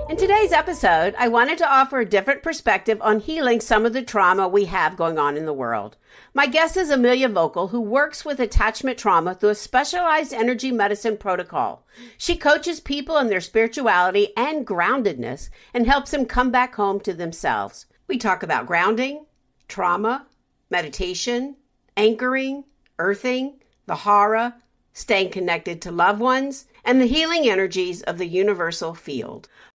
In today's episode, I wanted to offer a different perspective on healing some of the trauma we have going on in the world. My guest is Amelia Vogel, who works with attachment trauma through a specialized energy medicine protocol. She coaches people in their spirituality and groundedness and helps them come back home to themselves. We talk about grounding, trauma, meditation, anchoring, earthing, the Hara, staying connected to loved ones, and the healing energies of the universal field.